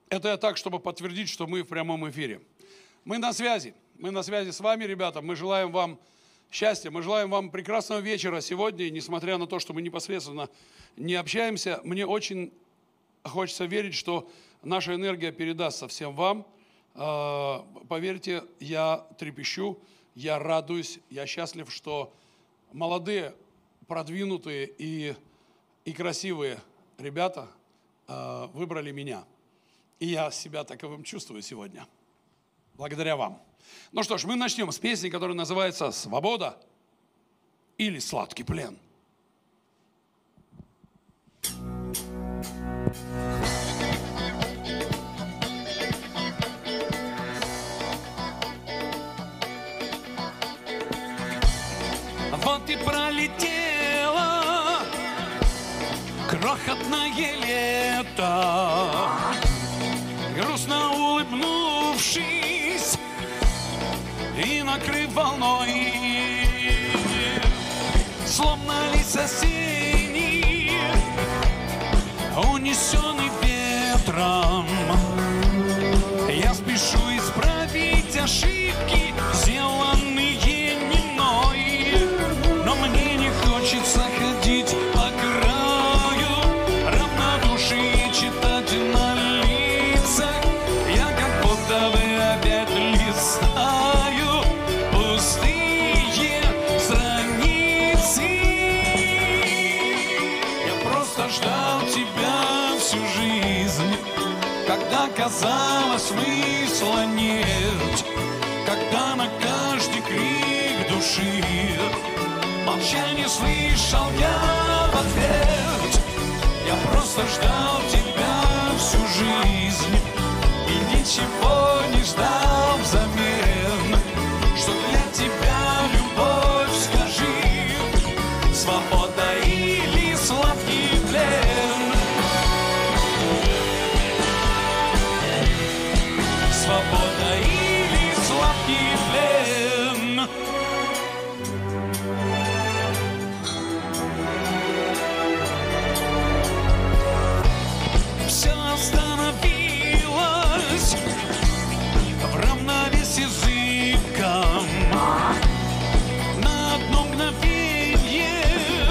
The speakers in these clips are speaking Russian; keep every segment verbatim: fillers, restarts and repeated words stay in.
Это я так, чтобы подтвердить, что мы в прямом эфире. Мы на связи. Мы на связи с вами, ребята. Мы желаем вам счастья. Мы желаем вам прекрасного вечера сегодня. И несмотря на то, что мы непосредственно не общаемся, мне очень хочется верить, что наша энергия передастся всем вам. Поверьте, я трепещу, я радуюсь, я счастлив, что молодые, продвинутые и, и красивые ребята выбрали меня. И я себя таковым чувствую сегодня. Благодаря вам. Ну что ж, мы начнем с песни, которая называется «Свобода» или «Сладкий плен». Вот и пролетело крохотное лето, грустно улыбнувшись и накрыв волной, словно лист осенний, унесенный ветром. Я спешу исправить ошибки, сделанные не мной, но мне не хочется ходить по краю равнодушие читать на лицах. Я как будто бы опять листаю пустые страницы. Я просто ждал тебя всю жизнь, когда казалось смысла нет, когда на каждый крик души молчание слышал я в ответ. Я просто ждал тебя всю жизнь и ничего не ждал взамен. Что для тебя любовь, скажи, свобода или сладкий плен? Свобода или сладкий плен? Все остановилось в равновесии зыбком. На одно мгновение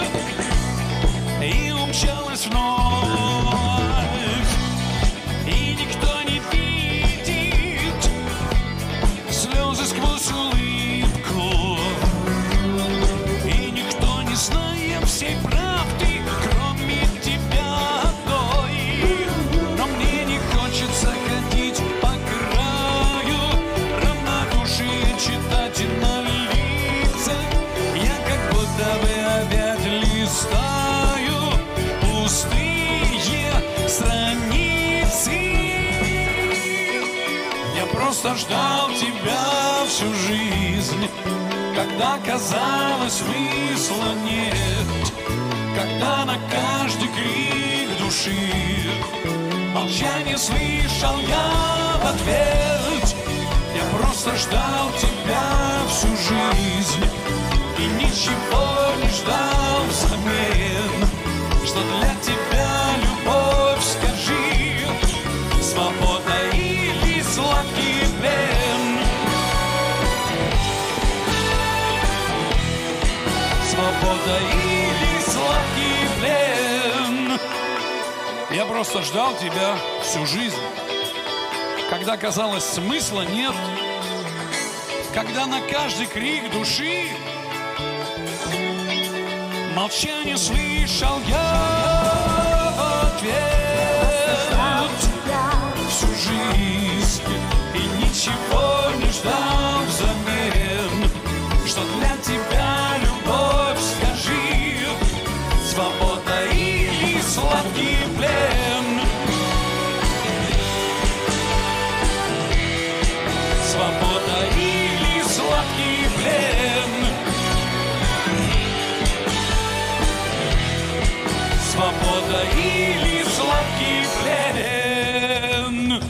и умчалось вновь. И никто не видит слезы сквозь улыбку, и никто не знает всей правды, кроме тебя одной. Но мне не хочется ходить по краю равнодушие читать на лицах. Я как будто бы опять листаю пустые страницы. Я просто ждал тебя всю жизнь, когда казалось смысла нет, когда на каждый крик души молчание слышал я в ответ. Я просто ждал тебя всю жизнь и ничего не ждал взамен. Что для тебя любовь, скажи, свобода или сладкий плен? Свобода или сладкий плен? Я просто ждал тебя всю жизнь, когда казалось смысла нет, когда на каждый крик души молчание слышал я в ответ. Всю жизнь и ничего не ждал взамен. Что для тебя любовь, скажи, свобода или сладкий плен? Свобода или сладкий плен? Свобода или сладкий плен?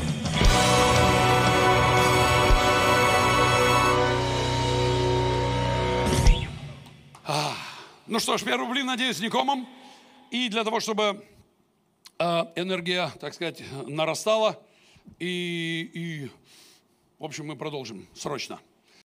А, ну что ж, первый блин, надеюсь, не комом. И для того, чтобы э, энергия, так сказать, нарастала, И, и, в общем, мы продолжим срочно.